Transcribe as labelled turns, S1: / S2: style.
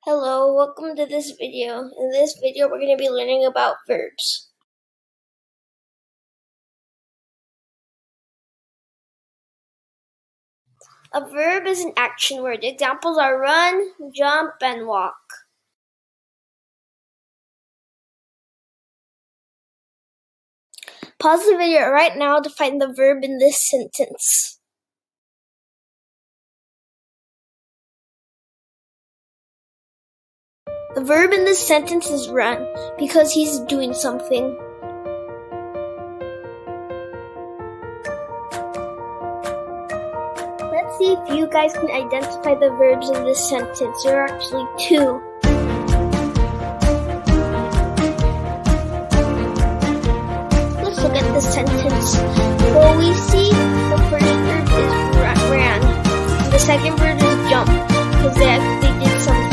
S1: Hello, welcome to this video. In this video, we're going to be learning about verbs. A verb is an action word. Examples are run, jump, and walk. Pause the video right now to find the verb in this sentence. The verb in this sentence is run because he's doing something. Let's see if you guys can identify the verbs in this sentence. There are actually two. Let's look at the sentence. Well, we see the first verb is ran. The second verb is jump because they did something.